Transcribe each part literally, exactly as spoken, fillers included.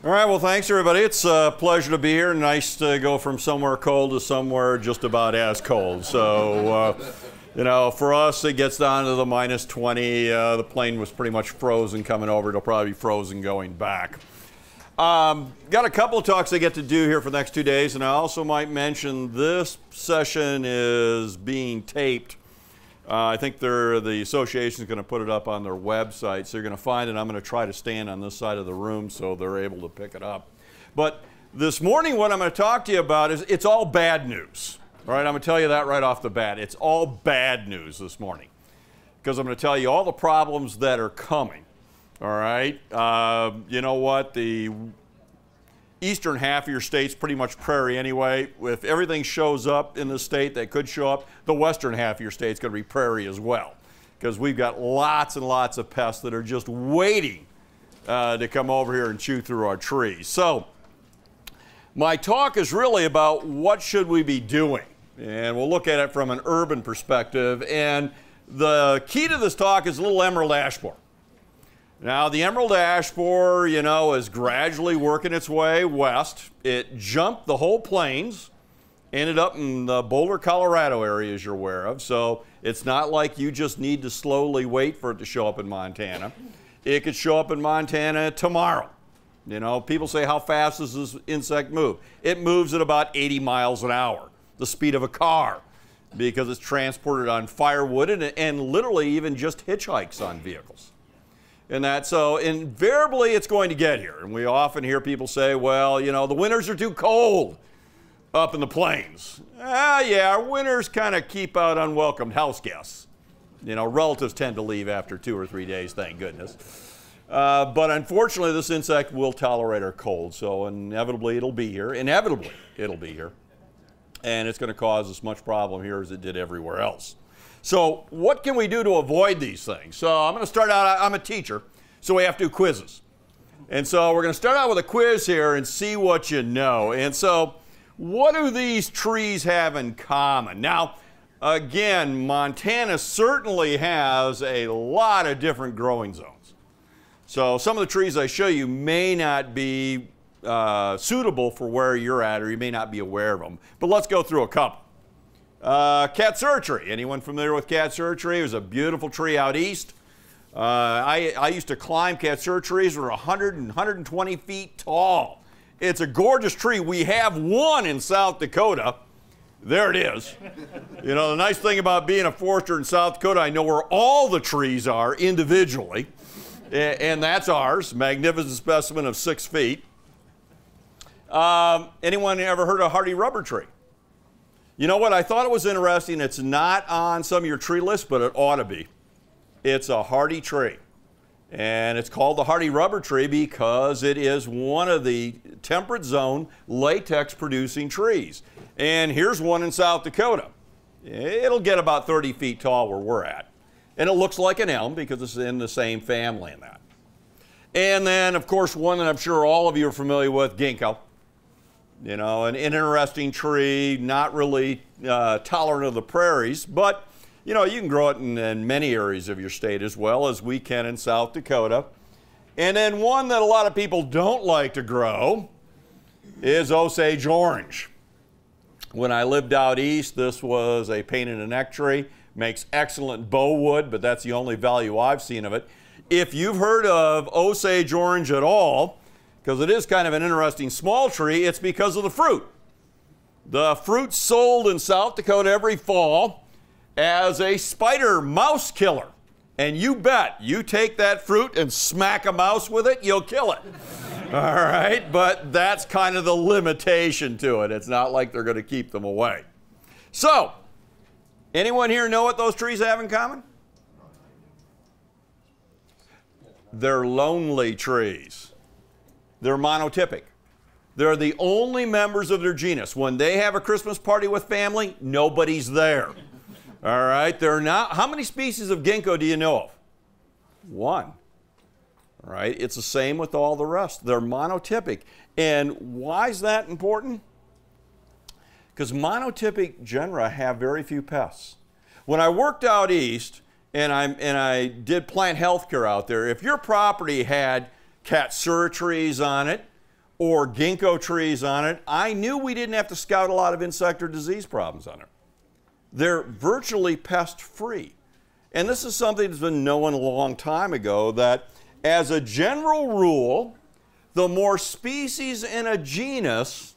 All right, well, thanks, everybody. It's a pleasure to be here. Nice to go from somewhere cold to somewhere just about as cold. So, uh, you know, for us, it gets down to the minus twenty. Uh, the plane was pretty much frozen coming over. It'll probably be frozen going back. Um, got a couple of talks I get to do here for the next two days, and I also might mention this session is being taped. Uh, I think they're, the association is going to put it up on their website, so you're going to find it. I'm going to try to stand on this side of the room so they're able to pick it up. But this morning, what I'm going to talk to you about is it's all bad news. All right, I'm going to tell you that right off the bat. It's all bad news this morning because I'm going to tell you all the problems that are coming. All right, uh, you know what? The eastern half of your state's pretty much prairie anyway. If everything shows up in the state that could show up, the western half of your state's going to be prairie as well, because we've got lots and lots of pests that are just waiting uh, to come over here and chew through our trees. So my talk is really about what should we be doing, and we'll look at it from an urban perspective. And the key to this talk is little emerald ash borer. Now, the emerald ash borer, you know, is gradually working its way west. It jumped the whole plains, ended up in the Boulder, Colorado area, as you're aware of. So it's not like you just need to slowly wait for it to show up in Montana. It could show up in Montana tomorrow. You know, people say, how fast does this insect move? It moves at about eighty miles an hour, the speed of a car, because it's transported on firewood and, and literally even just hitchhikes on vehicles. And that, so invariably it's going to get here. And we often hear people say, well, you know, the winters are too cold up in the plains. Ah, yeah, our winters kind of keep out unwelcomed house guests. You know, relatives tend to leave after two or three days, thank goodness. Uh, but unfortunately, this insect will tolerate our cold. So inevitably it'll be here. Inevitably it'll be here. And it's going to cause as much problem here as it did everywhere else. So what can we do to avoid these things? So I'm going to start out, I'm a teacher, so we have to do quizzes. And so we're going to start out with a quiz here and see what you know. And so what do these trees have in common? Now, again, Montana certainly has a lot of different growing zones. So some of the trees I show you may not be uh, suitable for where you're at, or you may not be aware of them. But let's go through a couple. Uh, Katsura tree. Anyone familiar with Katsura tree? It was a beautiful tree out east. Uh, I, I used to climb Katsura trees that were one hundred and one hundred twenty feet tall. It's a gorgeous tree. We have one in South Dakota. There it is. You know, the nice thing about being a forester in South Dakota, I know where all the trees are individually. And, and that's ours. Magnificent specimen of six feet. Um, anyone ever heard of hardy rubber tree? You know what? I thought it was interesting. It's not on some of your tree lists, but it ought to be. It's a hardy tree. And it's called the hardy rubber tree because it is one of the temperate zone latex producing trees. And here's one in South Dakota. It'll get about thirty feet tall where we're at. And it looks like an elm because it's in the same family in that. And then, of course, one that I'm sure all of you are familiar with, ginkgo. You know, an interesting tree, not really uh, tolerant of the prairies, but, you know, you can grow it in, in many areas of your state as well as we can in South Dakota. And then one that a lot of people don't like to grow is Osage orange. When I lived out east, this was a pain in the neck tree. Makes excellent bow wood, but that's the only value I've seen of it. If you've heard of Osage orange at all, because it is kind of an interesting small tree, it's because of the fruit. The fruit's sold in South Dakota every fall as a spider mouse killer. And you bet, you take that fruit and smack a mouse with it, you'll kill it. All right, but that's kind of the limitation to it. It's not like they're going to keep them away. So, anyone here know what those trees have in common? They're lonely trees. They're monotypic. They're the only members of their genus. When they have a Christmas party with family, nobody's there. All right, they're not. How many species of ginkgo do you know of? One. All right, it's the same with all the rest. They're monotypic. And why is that important? Because monotypic genera have very few pests. When I worked out east and, I'm, and I did plant health care out there, if your property had Katsura trees on it, or ginkgo trees on it, I knew we didn't have to scout a lot of insect or disease problems on it. They're virtually pest-free. And this is something that's been known a long time ago, that as a general rule, the more species in a genus,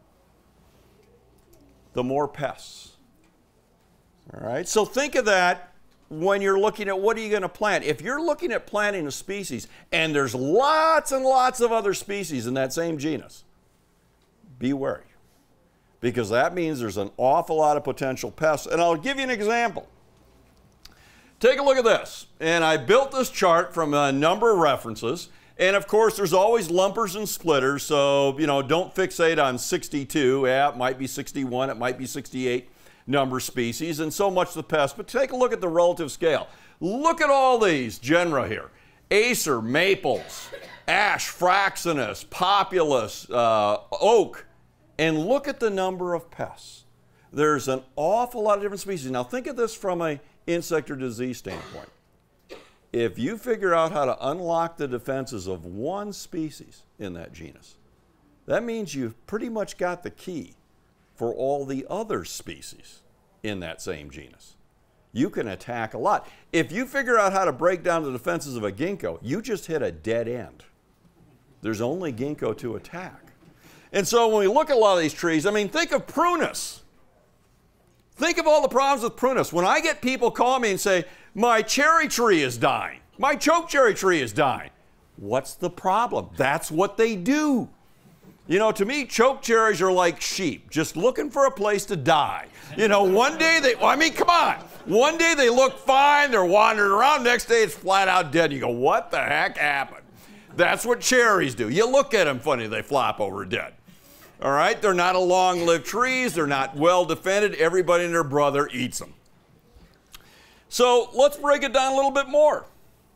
the more pests. All right, so think of that when you're looking at what are you going to plant. If you're looking at planting a species and there's lots and lots of other species in that same genus, be wary, because that means there's an awful lot of potential pests. And I'll give you an example. Take a look at this. And I built this chart from a number of references. And of course, there's always lumpers and splitters, so you know, don't fixate on sixty-two. Yeah, it might be sixty-one, it might be sixty-eight number species, and so much the pest. But take a look at the relative scale. Look at all these genera here. Acer, maples, ash, fraxinus, populus, uh, oak, and look at the number of pests. There's an awful lot of different species. Now think of this from an insect or disease standpoint. If you figure out how to unlock the defenses of one species in that genus, that means you've pretty much got the key for all the other species in that same genus. You can attack a lot. If you figure out how to break down the defenses of a ginkgo, you just hit a dead end. There's only ginkgo to attack. And so when we look at a lot of these trees, I mean, think of prunus. Think of all the problems with prunus. When I get people call me and say, my cherry tree is dying, my choke cherry tree is dying, what's the problem? That's what they do. You know, to me, choke cherries are like sheep, just looking for a place to die. You know, one day they, I mean, come on. One day they look fine, they're wandering around, next day it's flat out dead. You go, what the heck happened? That's what cherries do. You look at them funny, they flop over dead. All right, they're not a long-lived trees, they're not well defended, everybody and their brother eats them. So let's break it down a little bit more.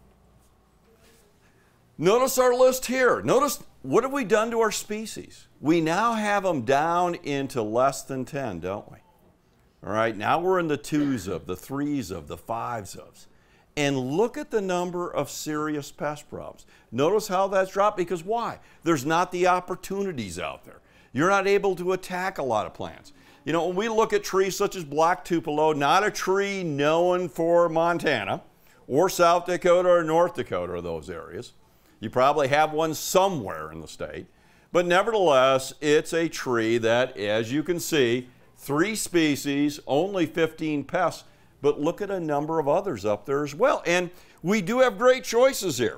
Notice our list here. Notice, what have we done to our species? We now have them down into less than ten, don't we? All right, now we're in the twos of, the threes of, the fives of. And look at the number of serious pest problems. Notice how that's dropped, because why? There's not the opportunities out there. You're not able to attack a lot of plants. You know, when we look at trees such as black tupelo, not a tree known for Montana or South Dakota or North Dakota or those areas. You probably have one somewhere in the state. But nevertheless, it's a tree that, as you can see, three species, only fifteen pests, but look at a number of others up there as well. And we do have great choices here.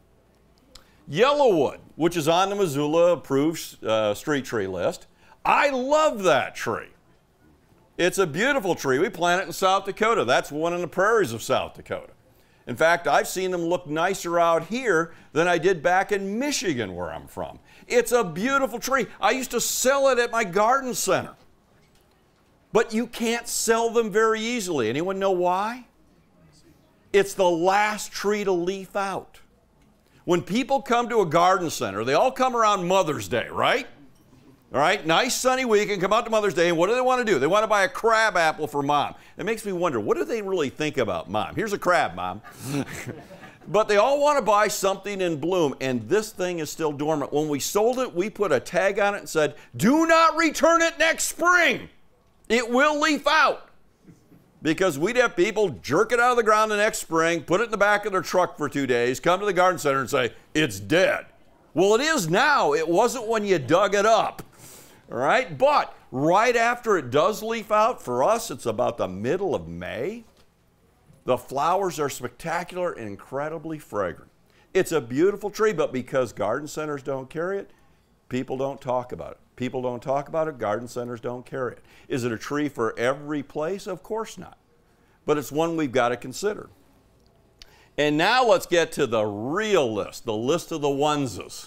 Yellowwood, which is on the Missoula approved uh, street tree list. I love that tree. It's a beautiful tree. We plant it in South Dakota. That's one in the prairies of South Dakota. In fact, I've seen them look nicer out here than I did back in Michigan, where I'm from. It's a beautiful tree. I used to sell it at my garden center. But you can't sell them very easily. Anyone know why? It's the last tree to leaf out. When people come to a garden center, they all come around Mother's Day, right? All right, nice sunny week, and come out to Mother's Day, and what do they want to do? They want to buy a crab apple for Mom. It makes me wonder, what do they really think about Mom? Here's a crab, Mom. But they all want to buy something in bloom, and this thing is still dormant. When we sold it, we put a tag on it and said, do not return it next spring. It will leaf out. Because we'd have people jerk it out of the ground the next spring, put it in the back of their truck for two days, come to the garden center and say, it's dead. Well, it is now. It wasn't when you dug it up. All right? But right after it does leaf out, for us, it's about the middle of May. The flowers are spectacular and incredibly fragrant. It's a beautiful tree, but because garden centers don't carry it, people don't talk about it. People don't talk about it, garden centers don't carry it. Is it a tree for every place? Of course not. But it's one we've got to consider. And now let's get to the real list, the list of the oneses.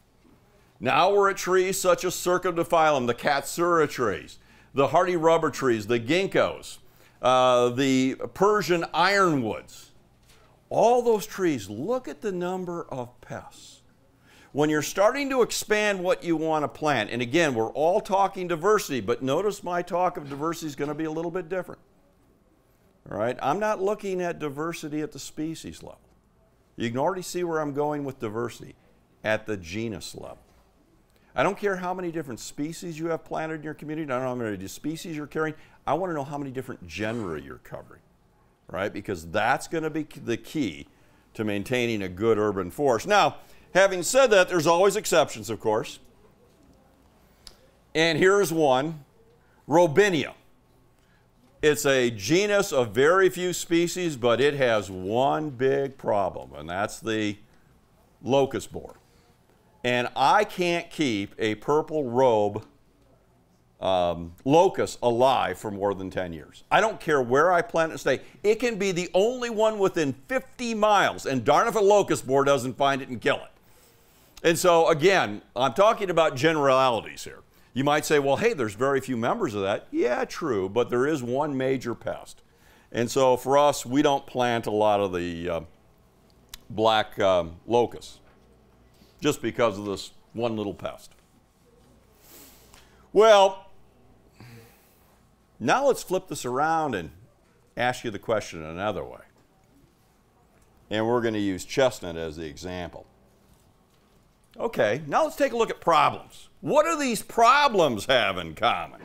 Now we're at trees such as Circumdiphyllum, the Katsura trees, the hardy rubber trees, the ginkgos, uh, the Persian ironwoods. All those trees, look at the number of pests. When you're starting to expand what you want to plant, and again, we're all talking diversity, but notice my talk of diversity is going to be a little bit different. All right? I'm not looking at diversity at the species level. You can already see where I'm going with diversity, at the genus level. I don't care how many different species you have planted in your community. I don't know how many species you're carrying. I want to know how many different genera you're covering, right? Because that's going to be the key to maintaining a good urban forest. Now, having said that, there's always exceptions, of course. And here's one, Robinia. It's a genus of very few species, but it has one big problem, and that's the locust borer. And I can't keep a purple robe um, locust alive for more than ten years. I don't care where I plant it and stay. It can be the only one within fifty miles, and darn if a locust borer doesn't find it and kill it. And so, again, I'm talking about generalities here. You might say, well, hey, there's very few members of that. Yeah, true, but there is one major pest. And so for us, we don't plant a lot of the uh, black um, locusts just because of this one little pest. Well, now let's flip this around and ask you the question another way. And we're going to use chestnut as the example. Okay, now let's take a look at problems. What do these problems have in common?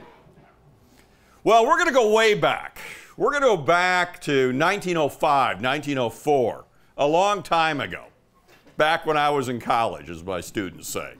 Well, we're going to go way back. We're going to go back to nineteen oh five, nineteen oh four, a long time ago, back when I was in college, as my students say.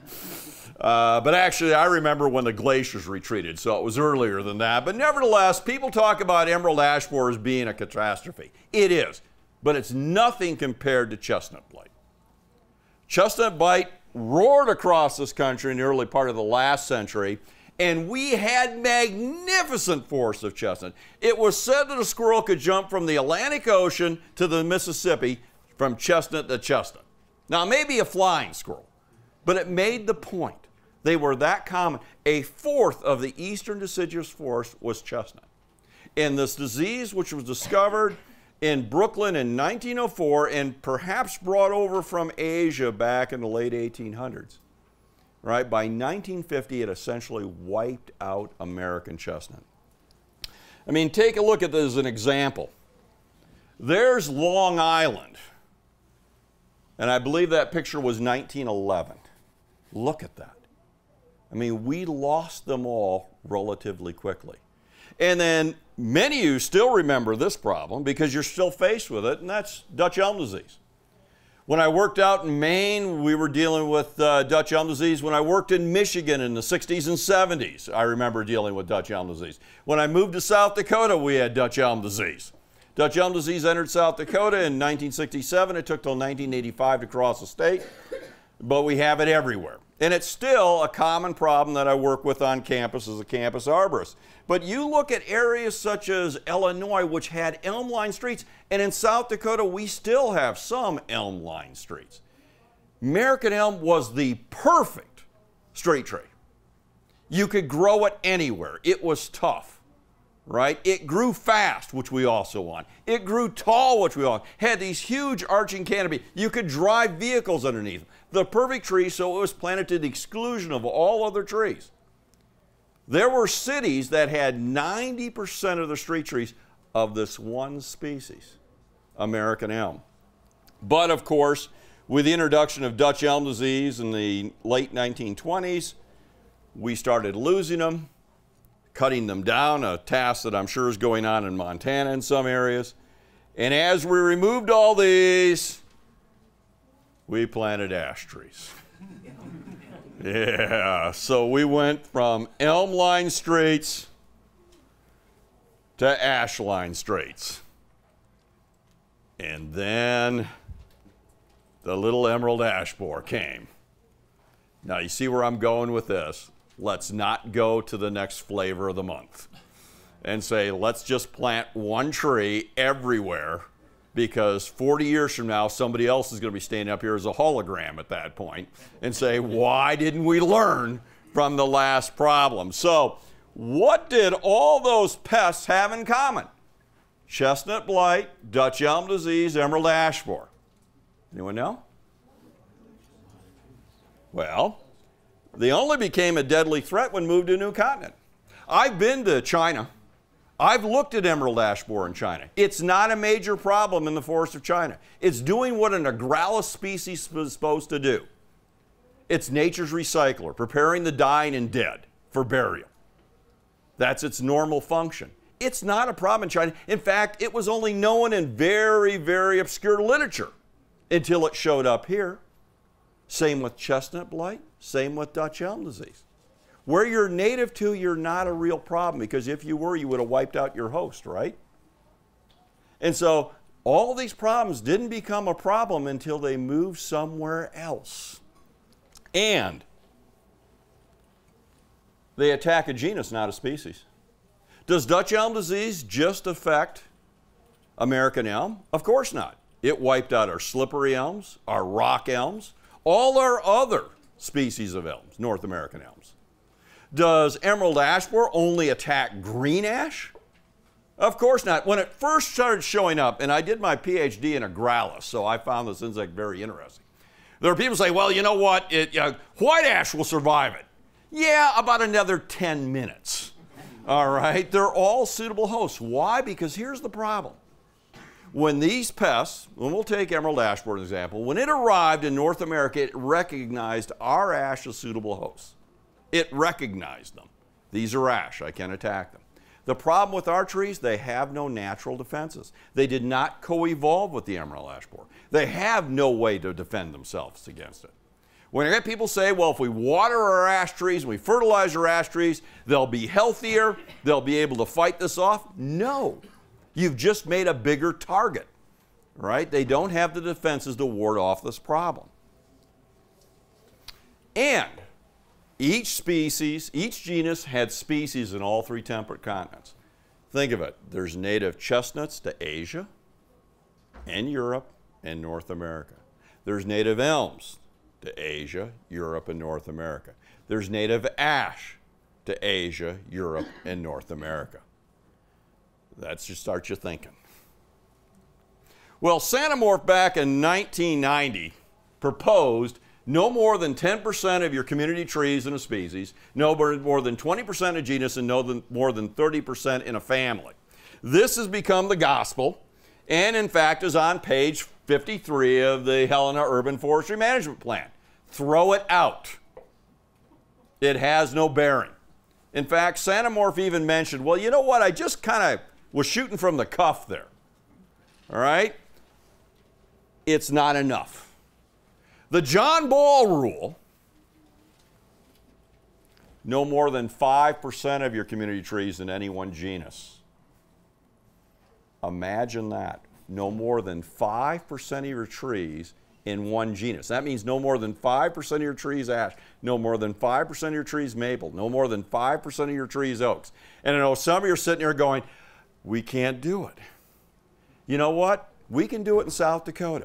Uh, but actually, I remember when the glaciers retreated, so it was earlier than that. But nevertheless, people talk about emerald ash borer as being a catastrophe. It is, but it's nothing compared to chestnut blight. Chestnut blight roared across this country in the early part of the last century, and we had magnificent forests of chestnut. It was said that a squirrel could jump from the Atlantic Ocean to the Mississippi from chestnut to chestnut. Now, maybe a flying squirrel, but it made the point. They were that common. A fourth of the eastern deciduous forest was chestnut. And this disease, which was discovered in Brooklyn in nineteen oh four and perhaps brought over from Asia back in the late eighteen hundreds, right? By nineteen fifty, it essentially wiped out American chestnut. I mean, take a look at this as an example. There's Long Island, and I believe that picture was nineteen eleven. Look at that. I mean, we lost them all relatively quickly. And then many of you still remember this problem because you're still faced with it, and that's Dutch elm disease. When I worked out in Maine, we were dealing with uh, Dutch elm disease. When I worked in Michigan in the sixties and seventies, I remember dealing with Dutch elm disease. When I moved to South Dakota, we had Dutch elm disease. Dutch elm disease entered South Dakota in nineteen sixty-seven. It took till nineteen eighty-five to cross the state, but we have it everywhere. And it's still a common problem that I work with on campus as a campus arborist. But you look at areas such as Illinois, which had elm-lined streets, and in South Dakota, we still have some elm-lined streets. American elm was the perfect straight tree. You could grow it anywhere. It was tough, right? It grew fast, which we also want. It grew tall, which we want. Had these huge arching canopy. You could drive vehicles underneath them. The perfect tree, so it was planted to the exclusion of all other trees. There were cities that had ninety percent of their street trees of this one species, American elm. But of course, with the introduction of Dutch elm disease in the late nineteen twenties, we started losing them, cutting them down, a task that I'm sure is going on in Montana in some areas. And as we removed all these, we planted ash trees. Yeah, so we went from elm-lined streets to ash-lined streets. And then the little emerald ash borer came. Now, you see where I'm going with this. Let's not go to the next flavor of the month and say, let's just plant one tree everywhere, because forty years from now, somebody else is going to be standing up here as a hologram at that point and say, why didn't we learn from the last problem? So what did all those pests have in common? Chestnut blight, Dutch elm disease, emerald ash borer. Anyone know? Well, they only became a deadly threat when moved to a new continent. I've been to China. I've looked at emerald ash borer in China. It's not a major problem in the forests of China. It's doing what an agralis species is supposed to do. It's nature's recycler, preparing the dying and dead for burial. That's its normal function. It's not a problem in China. In fact, it was only known in very, very obscure literature until it showed up here. Same with chestnut blight, same with Dutch elm disease. Where you're native to, you're not a real problem, because if you were, you would have wiped out your host, right? And so all these problems didn't become a problem until they moved somewhere else. And they attack a genus, not a species. Does Dutch elm disease just affect American elm? Of course not. It wiped out our slippery elms, our rock elms, all our other species of elms, North American elms. Does emerald ash borer only attack green ash? Of course not. When it first started showing up, and I did my PhD in Agralis, so I found this insect very interesting. There are people who say, well, you know what, it, uh, white ash will survive it. Yeah, about another ten minutes. All right, they're all suitable hosts. Why? Because here's the problem. When these pests, and we'll take emerald ash borer as an example, when it arrived in North America, it recognized our ash as suitable hosts. It recognized them. These are ash, I can attack them. The problem with our trees, they have no natural defenses. They did not co-evolve with the emerald ash borer. They have no way to defend themselves against it. When I get people say, well, if we water our ash trees and we fertilize our ash trees, they'll be healthier, they'll be able to fight this off. No, you've just made a bigger target, right? They don't have the defenses to ward off this problem. And each species, each genus had species in all three temperate continents. Think of it, there's native chestnuts to Asia and Europe and North America. There's native elms to Asia, Europe, and North America. There's native ash to Asia, Europe, and North America. That just starts you thinking. Well, Sanamorph back in nineteen ninety proposed no more than ten percent of your community trees in a species, no more than twenty percent in a genus, and no more than thirty percent in a family. This has become the gospel, and in fact is on page fifty-three of the Helena Urban Forestry Management Plan. Throw it out. It has no bearing. In fact, Sanamorph even mentioned, well, you know what, I just kind of was shooting from the cuff there. All right? It's not enough. The John Ball rule, no more than five percent of your community trees in any one genus. Imagine that. No more than five percent of your trees in one genus. That means no more than five percent of your trees ash, no more than five percent of your trees maple, no more than five percent of your trees oaks. And I know some of you are sitting here going, we can't do it. You know what? We can do it in South Dakota.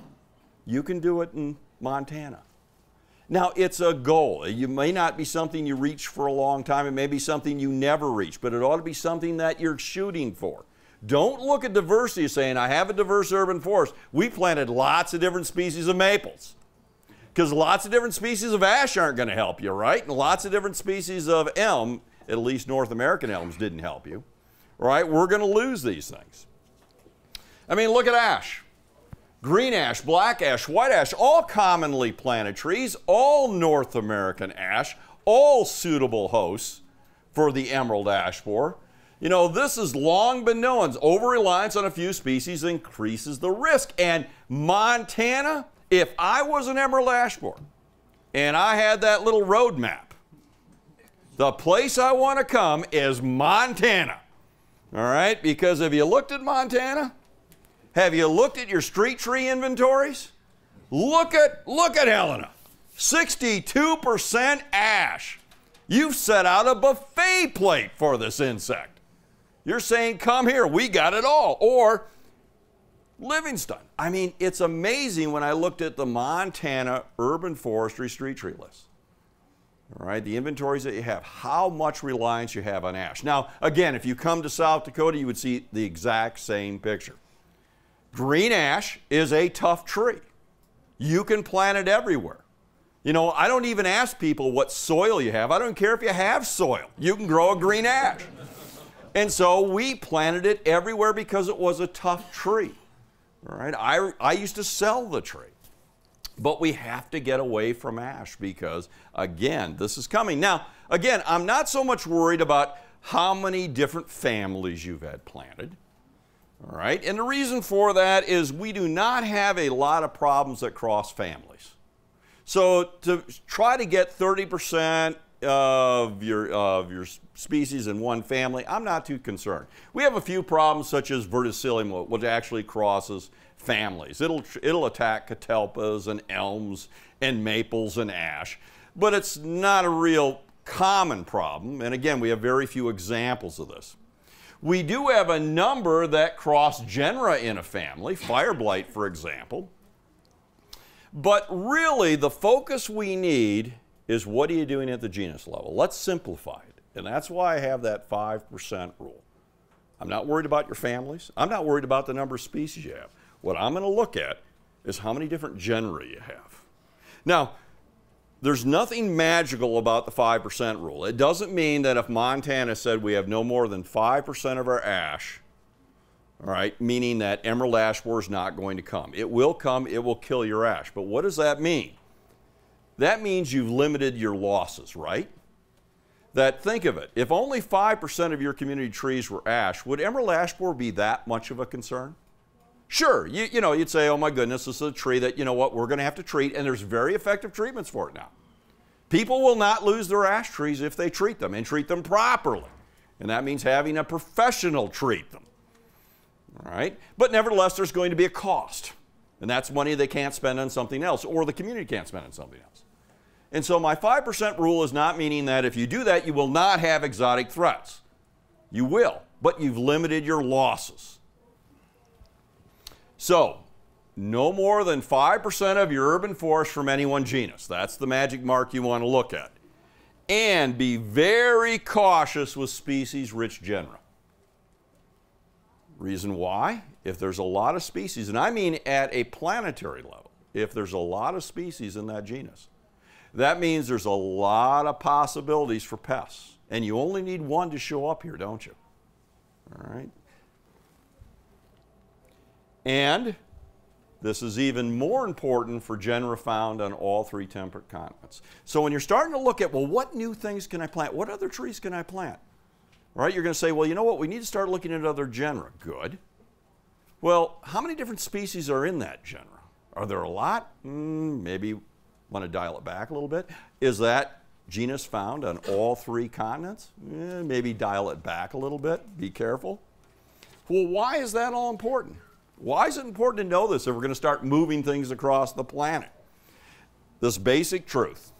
You can do it in Montana. Now, it's a goal. It may not be something you reach for a long time. It may be something you never reach, but it ought to be something that you're shooting for. Don't look at diversity saying, I have a diverse urban forest. We planted lots of different species of maples. Because lots of different species of ash aren't going to help you, right? And lots of different species of elm, at least North American elms, didn't help you. Right? We're going to lose these things. I mean, look at ash. Green ash, black ash, white ash, all commonly planted trees, all North American ash, all suitable hosts for the emerald ash borer. You know, this has long been known. Over-reliance on a few species increases the risk. And Montana, if I was an emerald ash borer and I had that little road map, the place I want to come is Montana. All right? Because have you looked at Montana? Have you looked at your street tree inventories? Look at, look at Helena. sixty-two percent ash. You've set out a buffet plate for this insect. You're saying, come here, we got it all. Or Livingston. I mean, it's amazing when I looked at the Montana Urban Forestry Street Tree List. All right, the inventories that you have, how much reliance you have on ash. Now, again, if you come to South Dakota, you would see the exact same picture. Green ash is a tough tree. You can plant it everywhere. You know, I don't even ask people what soil you have. I don't care if you have soil. You can grow a green ash. And so we planted it everywhere because it was a tough tree. All right, I, I used to sell the tree. But we have to get away from ash because, again, this is coming. Now, again, I'm not so much worried about how many different families you've had planted. All right, and the reason for that is we do not have a lot of problems that cross families. So to try to get thirty percent of your, of your species in one family, I'm not too concerned. We have a few problems such as verticillium, which actually crosses families. It'll, it'll attack catalpas and elms and maples and ash, but it's not a real common problem. And again, we have very few examples of this. We do have a number that cross genera in a family, fire blight, for example. But really, the focus we need is what are you doing at the genus level? Let's simplify it. And that's why I have that five percent rule. I'm not worried about your families. I'm not worried about the number of species you have. What I'm going to look at is how many different genera you have. Now, there's nothing magical about the five percent rule. It doesn't mean that if Montana said we have no more than five percent of our ash, all right, meaning that emerald ash borer is not going to come. It will come, it will kill your ash. But what does that mean? That means you've limited your losses, right? That, think of it, if only five percent of your community trees were ash, would emerald ash borer be that much of a concern? Sure, you, you know, you'd say, oh my goodness, this is a tree that, you know what, we're going to have to treat, and there's very effective treatments for it now. People will not lose their ash trees if they treat them, and treat them properly. And that means having a professional treat them. All right? But nevertheless, there's going to be a cost. And that's money they can't spend on something else, or the community can't spend on something else. And so my five percent rule is not meaning that if you do that, you will not have exotic threats. You will, but you've limited your losses. So, no more than five percent of your urban forest from any one genus. That's the magic mark you want to look at. And be very cautious with species-rich genera. Reason why? If there's a lot of species, and I mean at a planetary level, if there's a lot of species in that genus, that means there's a lot of possibilities for pests. And you only need one to show up here, don't you? All right? And this is even more important for genera found on all three temperate continents. So when you're starting to look at, well, what new things can I plant? What other trees can I plant? All right, you're going to say, well, you know what? We need to start looking at other genera. Good. Well, how many different species are in that genera? Are there a lot? Mm, maybe want to dial it back a little bit. Is that genus found on all three continents? Eh, maybe dial it back a little bit. Be careful. Well, why is that all important? Why is it important to know this if we're going to start moving things across the planet? This basic truth.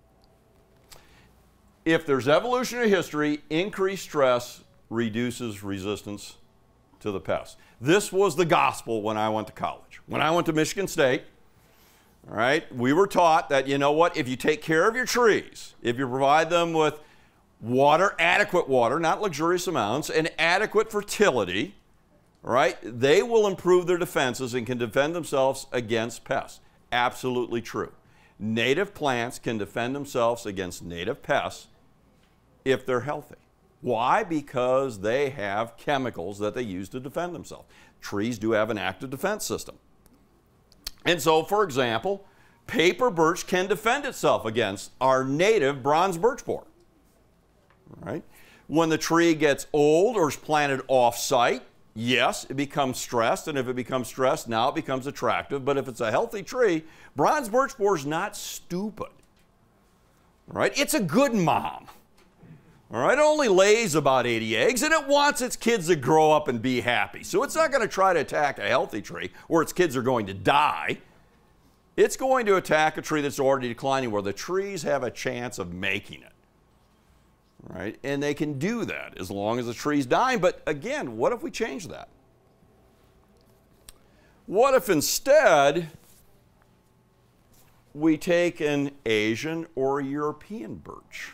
If there's evolutionary history, increased stress reduces resistance to the pests. This was the gospel when I went to college. When I went to Michigan State, all right, we were taught that, you know what, if you take care of your trees, if you provide them with water, adequate water, not luxurious amounts, and adequate fertility, right, they will improve their defenses and can defend themselves against pests. Absolutely true. Native plants can defend themselves against native pests if they're healthy. Why? Because they have chemicals that they use to defend themselves. Trees do have an active defense system. And so, for example, paper birch can defend itself against our native bronze birch borer. Right? When the tree gets old or is planted off-site, yes, it becomes stressed, and if it becomes stressed, now it becomes attractive. But if it's a healthy tree, bronze birch borer is not stupid. Right? It's a good mom. All right? It only lays about eighty eggs, and it wants its kids to grow up and be happy. So it's not going to try to attack a healthy tree where its kids are going to die. It's going to attack a tree that's already declining where the trees have a chance of making it. Right? And they can do that as long as the tree's dying. But again, what if we change that? What if instead we take an Asian or a European birch?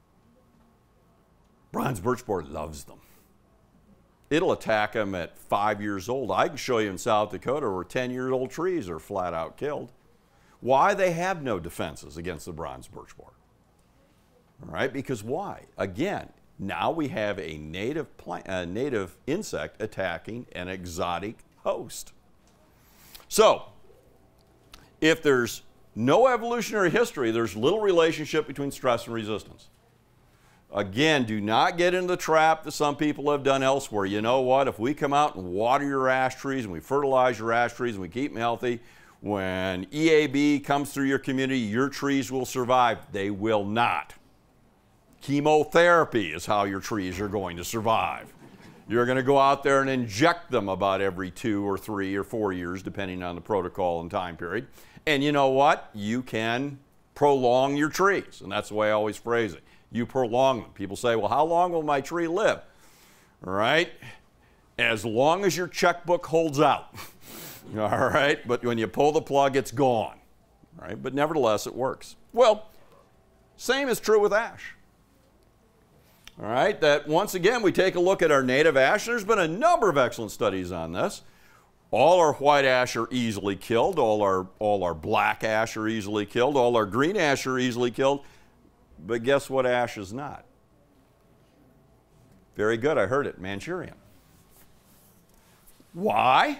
Bronze birch borer loves them. It'll attack them at five years old. I can show you in South Dakota where ten-year-old trees are flat out killed. Why? They have no defenses against the bronze birch borer. All right, because why? Again, now we have a native, plant, a native insect attacking an exotic host. So, if there's no evolutionary history, there's little relationship between stress and resistance. Again, do not get into the trap that some people have done elsewhere. You know what? If we come out and water your ash trees and we fertilize your ash trees and we keep them healthy, when E A B comes through your community, your trees will survive. They will not. Chemotherapy is how your trees are going to survive. You're going to go out there and inject them about every two or three or four years, depending on the protocol and time period. And you know what? You can prolong your trees. And that's the way I always phrase it. You prolong them. People say, well, how long will my tree live? All right? As long as your checkbook holds out. All right? But when you pull the plug, it's gone. All right? But nevertheless, it works. Well, same is true with ash. All right? That once again, we take a look at our native ash. There's been a number of excellent studies on this. All our white ash are easily killed. All our, all our black ash are easily killed. All our green ash are easily killed. But guess what ash is not? Very good, I heard it, Manchurian. Why?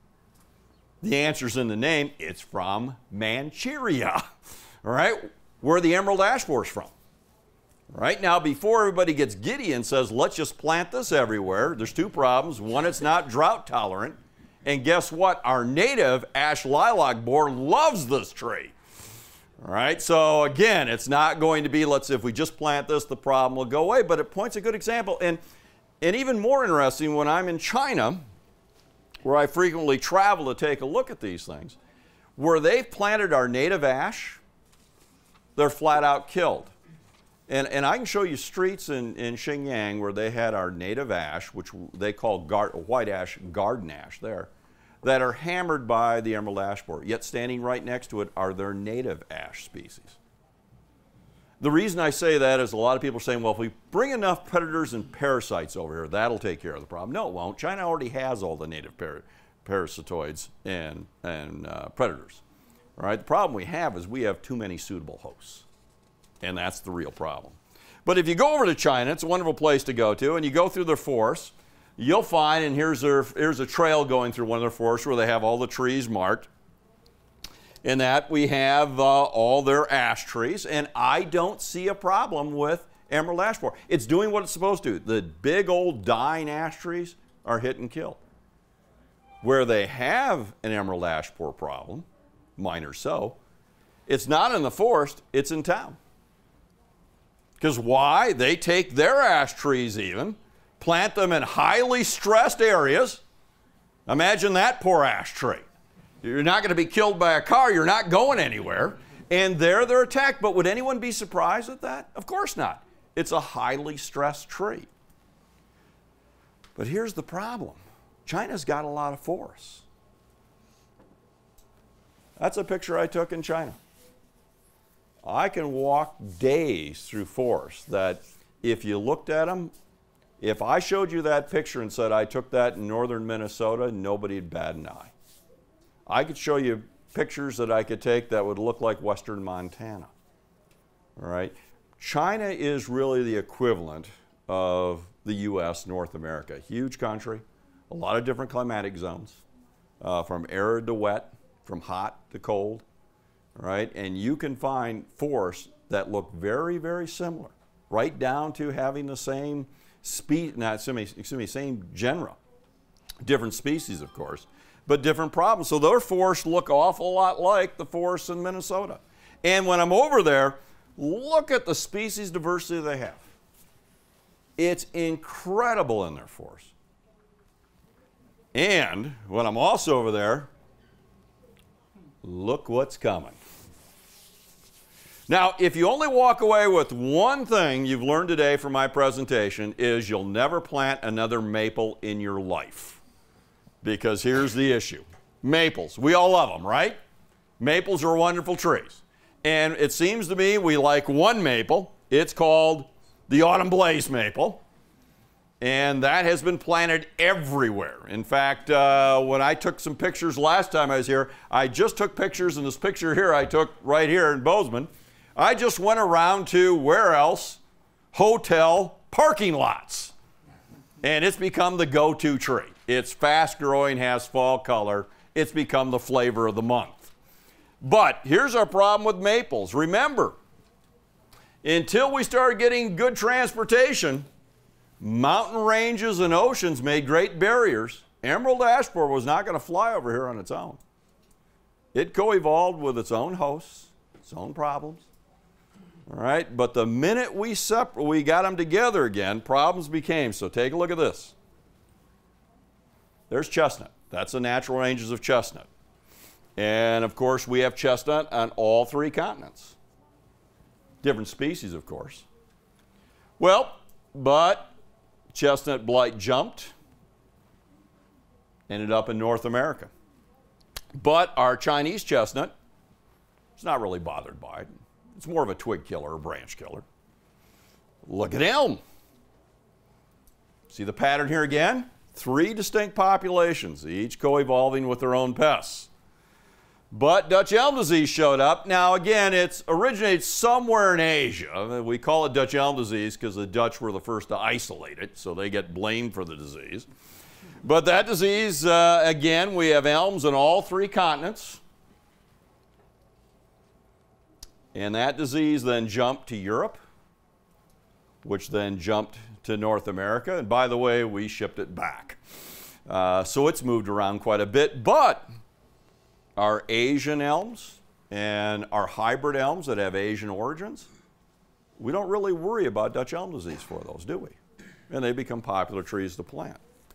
The answer's in the name. It's from Manchuria. All right? Where are the emerald ash borers from? Right now, before everybody gets giddy and says, let's just plant this everywhere, there's two problems. One, it's not drought tolerant. And guess what? Our native ash lilac borer loves this tree. All right, so again, it's not going to be, let's if we just plant this, the problem will go away, but it points a good example. And, and even more interesting, when I'm in China, where I frequently travel to take a look at these things, where they've planted our native ash, they're flat out killed. And, and I can show you streets in, in Xinjiang where they had our native ash, which they call gar white ash, garden ash there, that are hammered by the emerald ash borer, yet standing right next to it are their native ash species. The reason I say that is a lot of people are saying, well, if we bring enough predators and parasites over here, that'll take care of the problem. No, it won't. China already has all the native par parasitoids and, and uh, predators. All right? The problem we have is we have too many suitable hosts, and that's the real problem. But if you go over to China, it's a wonderful place to go to, and you go through their forests, you'll find, and here's, their, here's a trail going through one of their forests where they have all the trees marked. In that we have uh, all their ash trees, and I don't see a problem with emerald ash borer. It's doing what it's supposed to. The big old dying ash trees are hit and killed. Where they have an emerald ash borer problem, minor so, it's not in the forest, it's in town. Because why? They take their ash trees even, plant them in highly stressed areas. Imagine that poor ash tree. You're not going to be killed by a car. You're not going anywhere. And there they're attacked. But would anyone be surprised at that? Of course not. It's a highly stressed tree. But here's the problem. China's got a lot of forests. That's a picture I took in China. I can walk days through forests that if you looked at them, if I showed you that picture and said I took that in northern Minnesota, nobody'd bat an eye. I could show you pictures that I could take that would look like western Montana. All right? China is really the equivalent of the U S, North America. Huge country, a lot of different climatic zones, uh, from arid to wet, from hot to cold. All right? And you can find forests that look very, very similar, right down to having the same Spe not, excuse me, excuse me, same genera. Different species, of course, but different problems. So their forests look an awful lot like the forests in Minnesota. And when I'm over there, look at the species diversity they have. It's incredible in their forests. And when I'm also over there, look what's coming. Now, if you only walk away with one thing you've learned today from my presentation is you'll never plant another maple in your life. Because here's the issue. Maples, we all love them, right? Maples are wonderful trees. And it seems to me we like one maple. It's called the Autumn Blaze maple. And that has been planted everywhere. In fact, uh, when I took some pictures last time I was here, I just took pictures, and this picture here I took right here in Bozeman. I just went around to, where else? Hotel parking lots. And it's become the go-to tree. It's fast growing, has fall color. It's become the flavor of the month. But here's our problem with maples. Remember, until we started getting good transportation, mountain ranges and oceans made great barriers. Emerald ash borer was not going to fly over here on its own. It co-evolved with its own hosts, its own problems. All right, but the minute we separ- we got them together again, problems became. So take a look at this. There's chestnut. That's the natural ranges of chestnut. And of course, we have chestnut on all three continents. Different species, of course. Well, but chestnut blight jumped, ended up in North America. But our Chinese chestnut is not really bothered by it. It's more of a twig killer or branch killer. Look at elm. See the pattern here again? Three distinct populations, each co-evolving with their own pests. But Dutch elm disease showed up. Now again, it originates somewhere in Asia. We call it Dutch elm disease because the Dutch were the first to isolate it, so they get blamed for the disease. But that disease, uh, again, we have elms in all three continents. And that disease then jumped to Europe, which then jumped to North America. And by the way, we shipped it back. Uh, so it's moved around quite a bit. But our Asian elms and our hybrid elms that have Asian origins, we don't really worry about Dutch elm disease for those, do we? And they become popular trees to plant.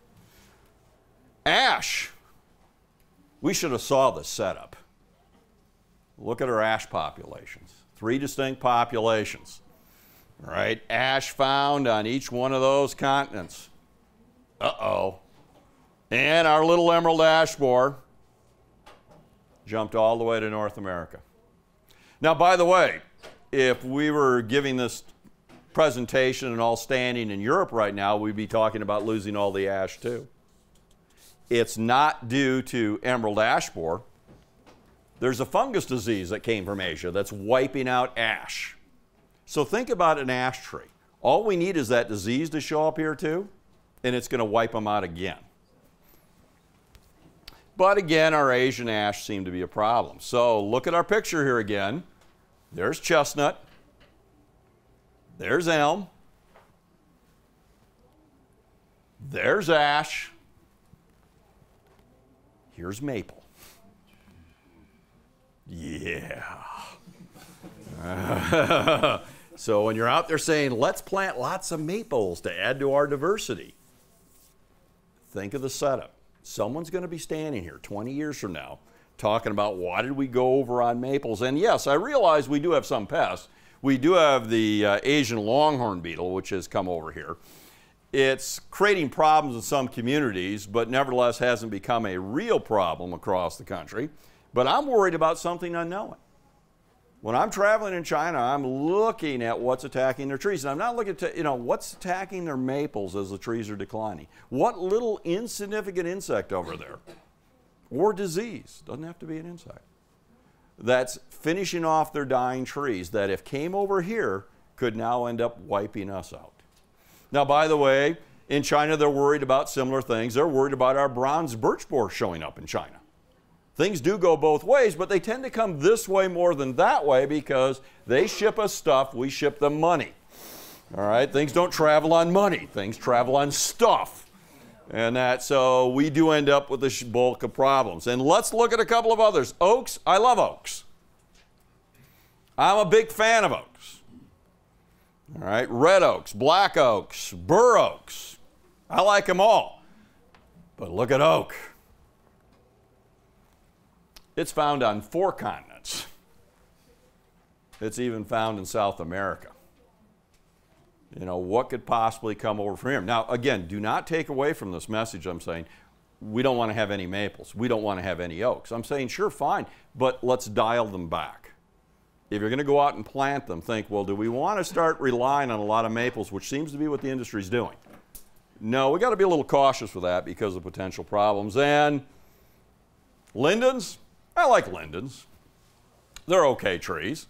Ash. We should have saw this setup. Look at our ash populations. Three distinct populations. All right, ash found on each one of those continents. Uh-oh. And our little emerald ash borer jumped all the way to North America. Now, by the way, if we were giving this presentation and all standing in Europe right now, we'd be talking about losing all the ash too. It's not due to emerald ash borer. There's a fungus disease that came from Asia that's wiping out ash. So think about an ash tree. All we need is that disease to show up here too, and it's going to wipe them out again. But again, our Asian ash seemed to be a problem. So look at our picture here again. There's chestnut. There's elm. There's ash. Here's maple. Yeah. So when you're out there saying, let's plant lots of maples to add to our diversity, think of the setup. Someone's going to be standing here twenty years from now talking about why did we go over on maples. And yes, I realize we do have some pests. We do have the uh, Asian longhorn beetle, which has come over here. It's creating problems in some communities, but nevertheless hasn't become a real problem across the country. But I'm worried about something unknown. When I'm traveling in China, I'm looking at what's attacking their trees. And I'm not looking at, you know, what's attacking their maples as the trees are declining. What little insignificant insect over there, or disease, doesn't have to be an insect, that's finishing off their dying trees that if came over here could now end up wiping us out. Now, by the way, in China, they're worried about similar things. They're worried about our bronze birch borer showing up in China. Things do go both ways, but they tend to come this way more than that way because they ship us stuff, we ship them money. All right, things don't travel on money, things travel on stuff. And that, so we do end up with the bulk of problems. And let's look at a couple of others. Oaks, I love oaks. I'm a big fan of oaks. All right, red oaks, black oaks, bur oaks. I like them all. But look at oak. It's found on four continents. It's even found in South America. You know, what could possibly come over from here? Now, again, do not take away from this message I'm saying, we don't want to have any maples. We don't want to have any oaks. I'm saying, sure, fine, but let's dial them back. If you're going to go out and plant them, think, well, do we want to start relying on a lot of maples, which seems to be what the industry's doing? No, we got to be a little cautious with that because of potential problems. And lindens, I like lindens. They're okay trees.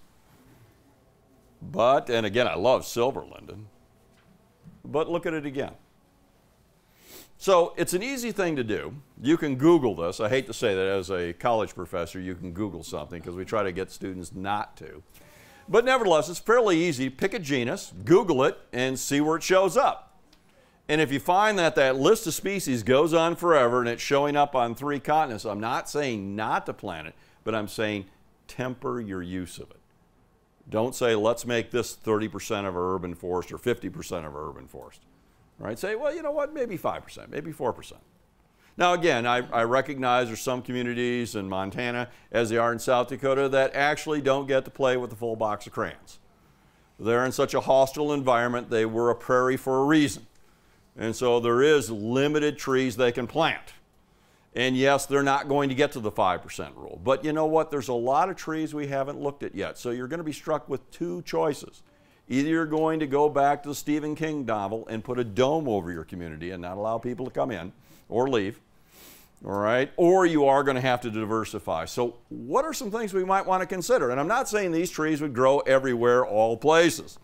But, and again, I love silver linden. But look at it again. So it's an easy thing to do. You can Google this. I hate to say that as a college professor, you can Google something because we try to get students not to. But nevertheless, it's fairly easy. Pick a genus, Google it, and see where it shows up. And if you find that that list of species goes on forever and it's showing up on three continents, I'm not saying not to plant it, but I'm saying temper your use of it. Don't say, let's make this thirty percent of our urban forest or fifty percent of our urban forest. Right? Say, well, you know what, maybe five percent, maybe four percent. Now, again, I, I recognize there's some communities in Montana, as they are in South Dakota, that actually don't get to play with the full box of crayons. They're in such a hostile environment, they were a prairie for a reason. And so there is limited trees they can plant. And yes, they're not going to get to the five percent rule. But you know what? There's a lot of trees we haven't looked at yet. So you're going to be struck with two choices. Either you're going to go back to the Stephen King novel and put a dome over your community and not allow people to come in or leave, all right? Or you are going to have to diversify. So what are some things we might want to consider? And I'm not saying these trees would grow everywhere, all places.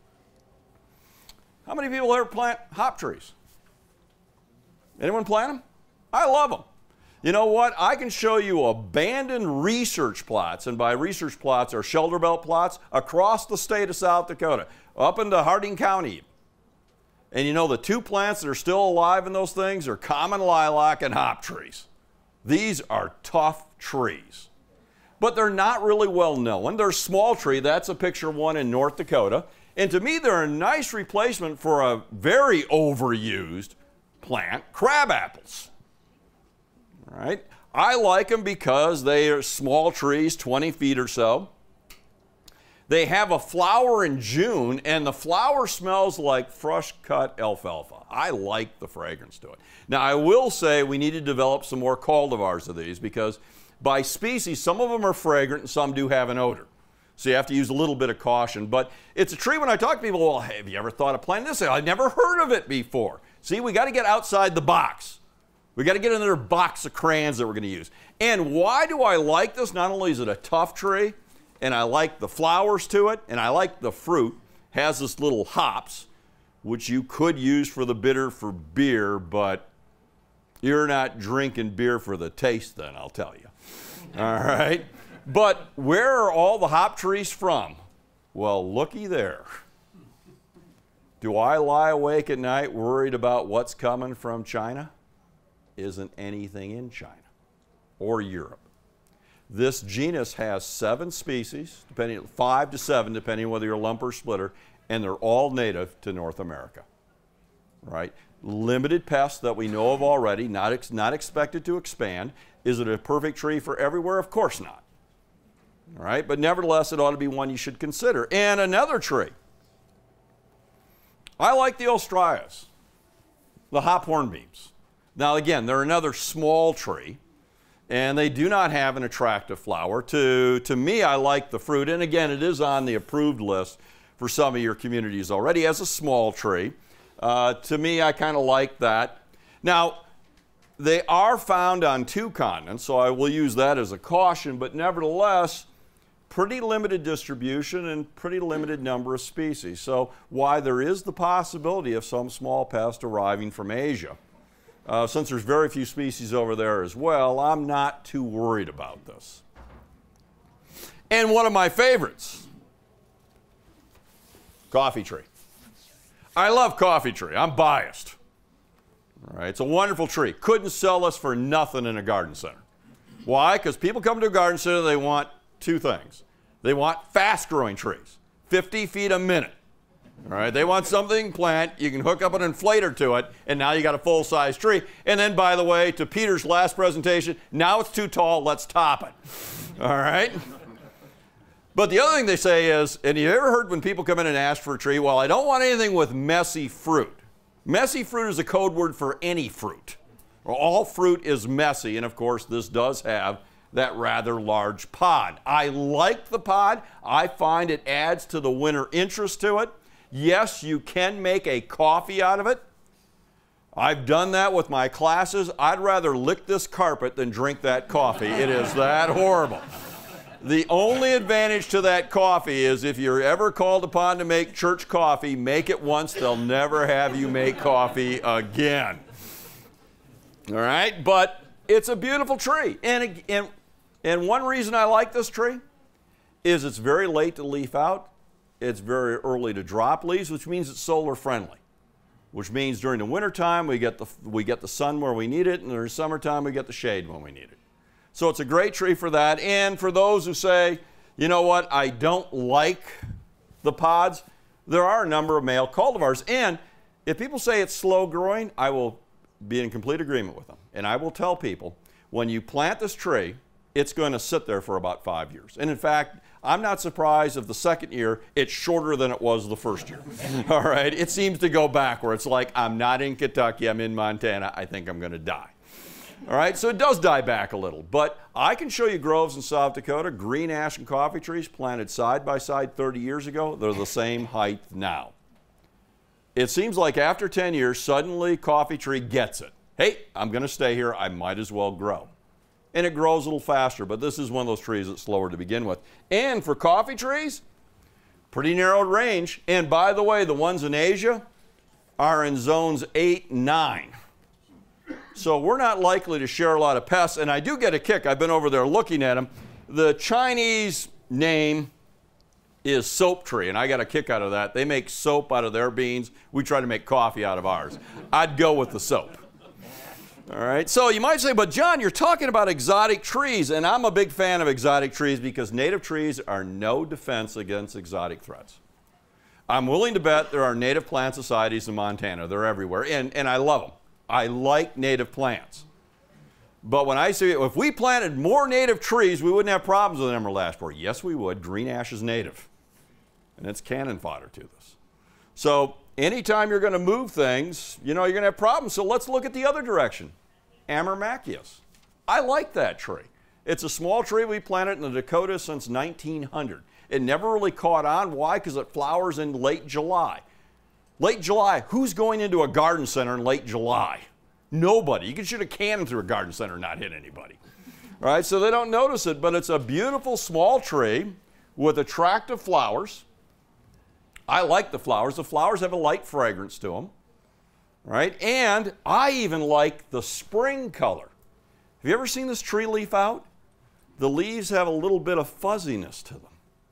How many people ever plant hop trees? Anyone plant them? I love them. You know what? I can show you abandoned research plots, and by research plots are shelter belt plots across the state of South Dakota, up into Harding County. And you know the two plants that are still alive in those things are common lilac and hop trees. These are tough trees. But they're not really well known. They're a small tree. That's a picture of one in North Dakota. And to me, they're a nice replacement for a very overused plant, crab apples. Right? I like them because they are small trees, twenty feet or so. They have a flower in June, and the flower smells like fresh cut alfalfa. I like the fragrance to it. Now, I will say we need to develop some more cultivars of these because by species, some of them are fragrant and some do have an odor. So you have to use a little bit of caution. But it's a tree when I talk to people, well, hey, have you ever thought of planting this? I've never heard of it before. See, we got to get outside the box. We got to get another box of crayons that we're going to use. And why do I like this? Not only is it a tough tree, and I like the flowers to it, and I like the fruit, has this little hops, which you could use for the bitter for beer, but you're not drinking beer for the taste then, I'll tell you. All right? But where are all the hop trees from? Well, looky there. Do I lie awake at night worried about what's coming from China? Isn't anything in China or Europe. This genus has seven species, depending five to seven, depending whether you're a lump or splitter, and they're all native to North America. Right? Limited pests that we know of already, not, ex not expected to expand. Is it a perfect tree for everywhere? Of course not. All right? But nevertheless, it ought to be one you should consider. And another tree. I like the Ostrayas, the hop hornbeams. Now again, they're another small tree, and they do not have an attractive flower. To, to me, I like the fruit, and again, it is on the approved list for some of your communities already as a small tree. Uh, to me, I kind of like that. Now, they are found on two continents, so I will use that as a caution, but nevertheless, pretty limited distribution and pretty limited number of species. So why there is the possibility of some small pest arriving from Asia. Uh, since there's very few species over there as well, I'm not too worried about this. And one of my favorites, coffee tree. I love coffee tree. I'm biased. All right, it's a wonderful tree. Couldn't sell this for nothing in a garden center. Why? Because people come to a garden center, they want two things. They want fast-growing trees, fifty feet a minute. All right, they want something plant, you can hook up an inflator to it, and now you got a full-size tree. And then, by the way, to Peter's last presentation, now it's too tall, let's top it. All right? But the other thing they say is, and you ever heard when people come in and ask for a tree, well, I don't want anything with messy fruit. Messy fruit is a code word for any fruit. Well, all fruit is messy, and of course, this does have that rather large pod. I like the pod. I find it adds to the winter interest to it. Yes, you can make a coffee out of it. I've done that with my classes. I'd rather lick this carpet than drink that coffee. It is that horrible. The only advantage to that coffee is if you're ever called upon to make church coffee, make it once. They'll never have you make coffee again. All right, but it's a beautiful tree. And, and, and one reason I like this tree is it's very late to leaf out. It's very early to drop leaves, which means it's solar friendly, which means during the wintertime we get the, we get the sun where we need it, and during summertime we get the shade when we need it. So it's a great tree for that. And for those who say, you know what, I don't like the pods, there are a number of male cultivars. And if people say it's slow growing, I will be in complete agreement with them. And I will tell people, when you plant this tree, it's going to sit there for about five years. And in fact, I'm not surprised if the second year it's shorter than it was the first year. All right, it seems to go back where it's like, I'm not in Kentucky, I'm in Montana, I think I'm going to die. All right, so it does die back a little, but I can show you groves in South Dakota, green ash and coffee trees planted side by side thirty years ago. They're the same height now. It seems like after ten years, suddenly coffee tree gets it. Hey, I'm going to stay here, I might as well grow. And it grows a little faster, but this is one of those trees that's slower to begin with. And for coffee trees, pretty narrowed range. And by the way, the ones in Asia are in zones eight, nine. So we're not likely to share a lot of pests, and I do get a kick. I've been over there looking at them. The Chinese name is soap tree, and I got a kick out of that. They make soap out of their beans. We try to make coffee out of ours. I'd go with the soap. All right, so you might say, but John, you're talking about exotic trees, and I'm a big fan of exotic trees because native trees are no defense against exotic threats. I'm willing to bet there are native plant societies in Montana. They're everywhere, and, and I love them. I like native plants. But when I say, if we planted more native trees, we wouldn't have problems with emerald ash borer. Yes, we would. Green ash is native. And it's cannon fodder to this. So anytime you're going to move things, you know, you're going to have problems. So let's look at the other direction. Amormachias. I like that tree. It's a small tree we planted in the Dakotas since nineteen hundred. It never really caught on. Why? Because it flowers in late July. Late July, who's going into a garden center in late July? Nobody. You can shoot a cannon through a garden center and not hit anybody. All right, so they don't notice it, but it's a beautiful small tree with attractive flowers. I like the flowers. The flowers have a light fragrance to them. Right? And I even like the spring color. Have you ever seen this tree leaf out? The leaves have a little bit of fuzziness to them.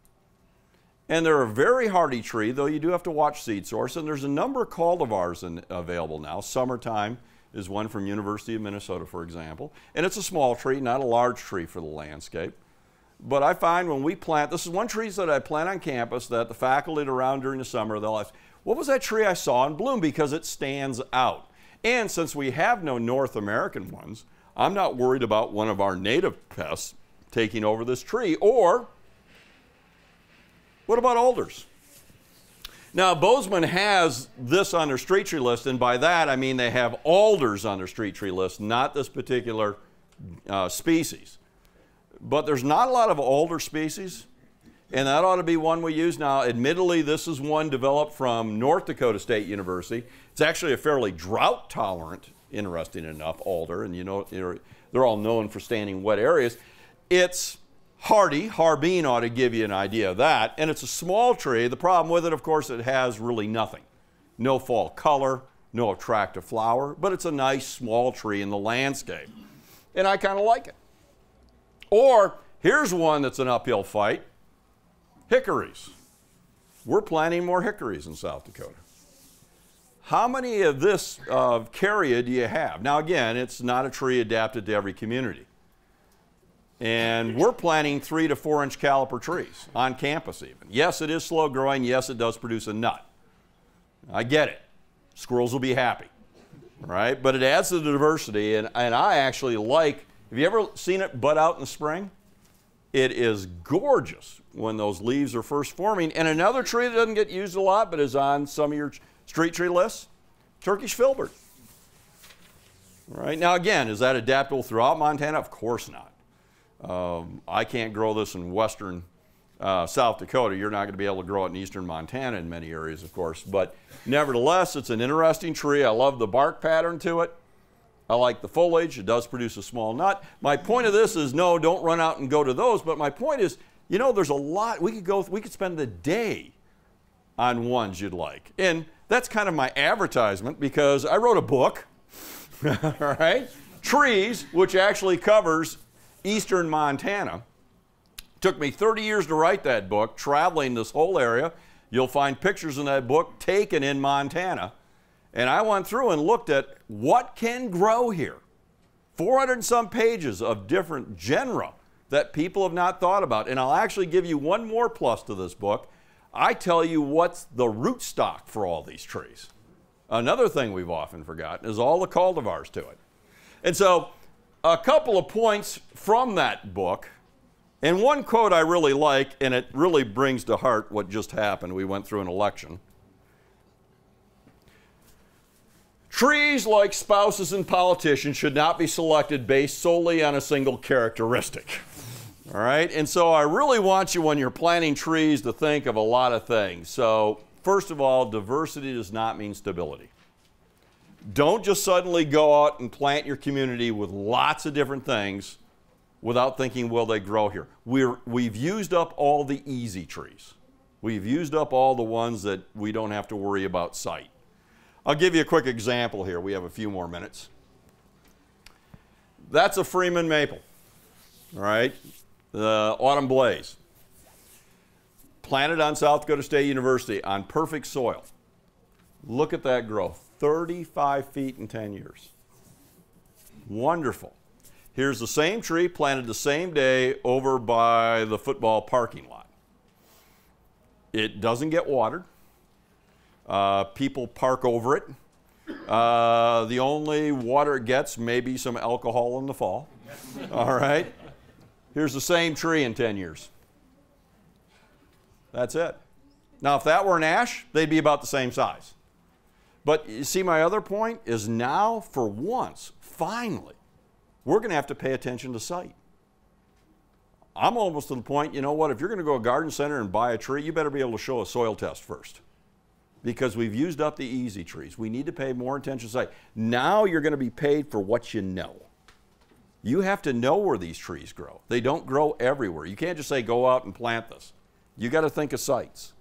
And they're a very hardy tree, though you do have to watch seed source. And there's a number of cultivars in, available now. Summertime is one from University of Minnesota, for example. And it's a small tree, not a large tree for the landscape. But I find when we plant, this is one tree that I plant on campus that the faculty around during the summer, they'll ask, what was that tree I saw in bloom? Because it stands out. And since we have no North American ones, I'm not worried about one of our native pests taking over this tree. Or what about alders? Now, Bozeman has this on their street tree list, and by that I mean they have alders on their street tree list, not this particular uh, species. But there's not a lot of alder species, and that ought to be one we use. Now, admittedly, this is one developed from North Dakota State University. It's actually a fairly drought-tolerant, interesting enough, alder, and you know, they're all known for standing in wet areas. It's hardy. Harbin ought to give you an idea of that. And it's a small tree. The problem with it, of course, it has really nothing. No fall color, no attractive flower, but it's a nice small tree in the landscape. And I kind of like it. Or here's one that's an uphill fight. Hickories. We're planting more hickories in South Dakota. How many of this uh, carya do you have? Now again, it's not a tree adapted to every community. And we're planting three to four inch caliper trees on campus even. Yes, it is slow growing. Yes, it does produce a nut. I get it. Squirrels will be happy, right? But it adds to the diversity, and, and I actually like, have you ever seen it bud out in the spring? It is gorgeous when those leaves are first forming. And another tree that doesn't get used a lot but is on some of your street tree lists, Turkish filbert. Right? Now again, is that adaptable throughout Montana? Of course not. Um, I can't grow this in western uh, South Dakota. You're not going to be able to grow it in eastern Montana in many areas, of course. But nevertheless, it's an interesting tree. I love the bark pattern to it. I like the foliage. It does produce a small nut. My point of this is, no, don't run out and go to those. But my point is, you know, there's a lot. We could go, we could spend the day on ones you'd like. And that's kind of my advertisement, because I wrote a book. All right? Trees, which actually covers eastern Montana. Took me thirty years to write that book, traveling this whole area. You'll find pictures in that book taken in Montana. And I went through and looked at what can grow here. four hundred and some pages of different genera that people have not thought about. And I'll actually give you one more plus to this book. I tell you what's the rootstock for all these trees. Another thing we've often forgotten is all the cultivars to it. And so a couple of points from that book, and one quote I really like, and it really brings to heart what just happened. We went through an election. Trees, like spouses and politicians, should not be selected based solely on a single characteristic. All right? And so I really want you, when you're planting trees, to think of a lot of things. So, first of all, diversity does not mean stability. Don't just suddenly go out and plant your community with lots of different things without thinking, will they grow here? We're, we've used up all the easy trees. We've used up all the ones that we don't have to worry about sight. I'll give you a quick example here. We have a few more minutes. That's a Freeman maple, all right? The Autumn Blaze. Planted on South Dakota State University on perfect soil. Look at that growth, thirty-five feet in ten years. Wonderful. Here's the same tree planted the same day over by the football parking lot. It doesn't get watered. Uh, people park over it. Uh, the only water it gets may be some alcohol in the fall. All right? Here's the same tree in ten years. That's it. Now, if that were an ash, they'd be about the same size. But you see, my other point is now, for once, finally, we're going to have to pay attention to sight. I'm almost to the point, you know what, if you're going to go to a garden center and buy a tree, you better be able to show a soil test first. Because we've used up the easy trees. We need to pay more attention to sight. Now you're going to be paid for what you know. You have to know where these trees grow. They don't grow everywhere. You can't just say, go out and plant this. You got to think of sites.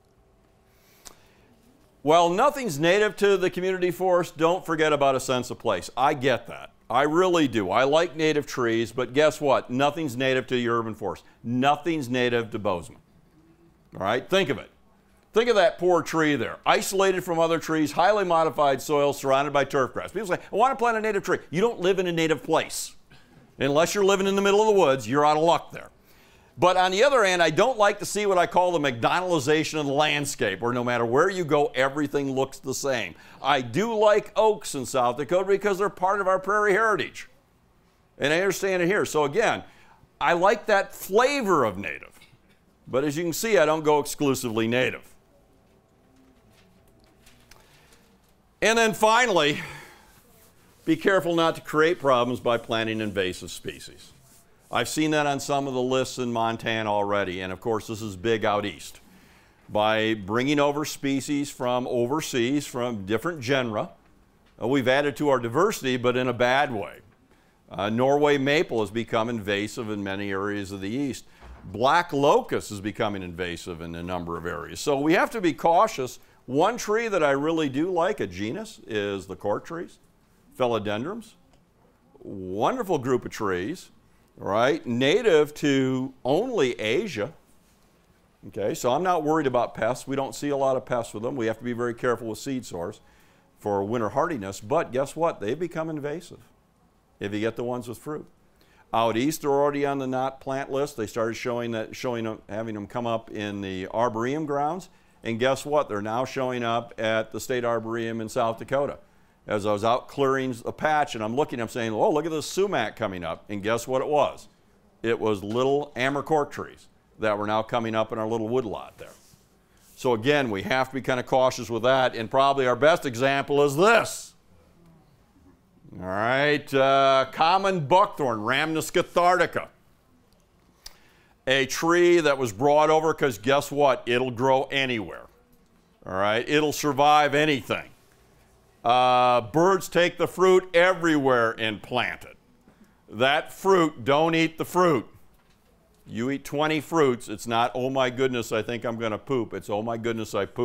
Well, nothing's native to the community forest. Don't forget about a sense of place. I get that. I really do. I like native trees, but guess what? Nothing's native to the urban forest. Nothing's native to Bozeman. All right? Think of it. Think of that poor tree there, isolated from other trees, highly modified soil, surrounded by turf grass. People say, I want to plant a native tree. You don't live in a native place. Unless you're living in the middle of the woods, you're out of luck there. But on the other hand, I don't like to see what I call the McDonaldization of the landscape, where no matter where you go, everything looks the same. I do like oaks in South Dakota because they're part of our prairie heritage. And I understand it here. So again, I like that flavor of native. But as you can see, I don't go exclusively native. And then finally, be careful not to create problems by planting invasive species. I've seen that on some of the lists in Montana already, and of course this is big out east. By bringing over species from overseas, from different genera, uh, we've added to our diversity, but in a bad way. Uh, Norway maple has become invasive in many areas of the east. Black locust is becoming invasive in a number of areas. So we have to be cautious. One tree that I really do like, a genus, is the cork trees, philodendrons. Wonderful group of trees, right? Native to only Asia. Okay, so I'm not worried about pests. We don't see a lot of pests with them. We have to be very careful with seed source for winter hardiness, but guess what? They become invasive if you get the ones with fruit. Out east, they're already on the not plant list. They started showing that, showing them, having them come up in the arboretum grounds. And guess what? They're now showing up at the State Arboretum in South Dakota. As I was out clearing a patch and I'm looking, I'm saying, oh, look at this sumac coming up. And guess what it was? It was little amber cork trees that were now coming up in our little woodlot there. So again, we have to be kind of cautious with that. And probably our best example is this. All right, uh, common buckthorn, Rhamnus cathartica. A tree that was brought over because guess what? It'll grow anywhere. All right, it'll survive anything. Uh, birds take the fruit everywhere and plant it. That fruit, don't eat the fruit. You eat twenty fruits, it's not, oh my goodness, I think I'm going to poop. It's, oh my goodness, I pooped.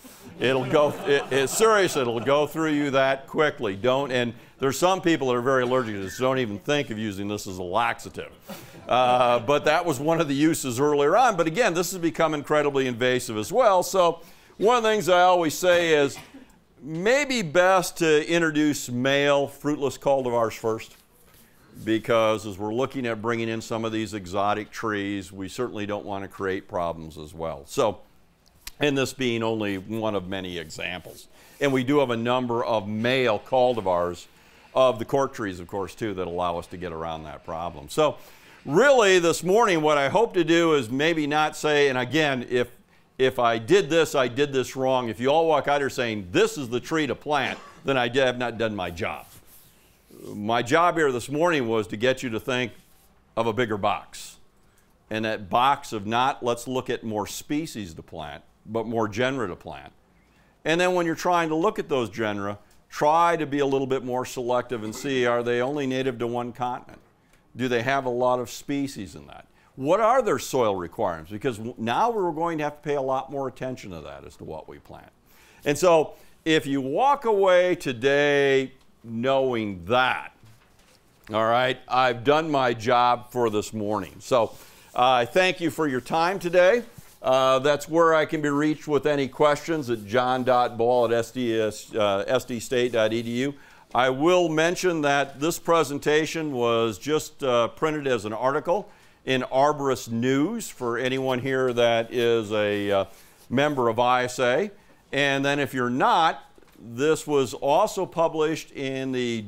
It'll go, it, it's serious, it'll go through you that quickly. Don't, and there's some people that are very allergic to this, don't even think of using this as a laxative. Uh, but that was one of the uses earlier on. But again, this has become incredibly invasive as well. So one of the things I always say is maybe best to introduce male fruitless cultivars first, because as we're looking at bringing in some of these exotic trees, we certainly don't want to create problems as well. So, and this being only one of many examples. And we do have a number of male cultivars of the cork trees, of course, too, that allow us to get around that problem. So really this morning, what I hope to do is maybe not say, and again, if, if I did this, I did this wrong. If you all walk out here saying, this is the tree to plant, then I have not done my job. My job here this morning was to get you to think of a bigger box. And that box of not, let's look at more species to plant, but more genera to plant. And then when you're trying to look at those genera, try to be a little bit more selective and see, are they only native to one continent? Do they have a lot of species in that? What are their soil requirements? Because now we're going to have to pay a lot more attention to that as to what we plant. And so if you walk away today knowing that, all right, I've done my job for this morning. So I uh, thank you for your time today. Uh, that's where I can be reached with any questions at john dot ball at s d state dot e d u. I will mention that this presentation was just uh, printed as an article in Arborist News for anyone here that is a uh, member of I S A. And then if you're not, this was also published in the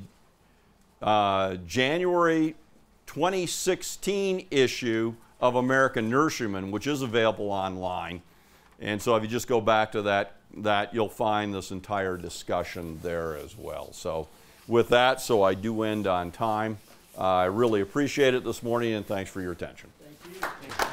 uh, January twenty sixteen issue of American Nurseryman, which is available online. And so if you just go back to that, that you'll find this entire discussion there as well. So with that, so I do end on time. Uh, I really appreciate it this morning, and thanks for your attention. Thank you. Thank you.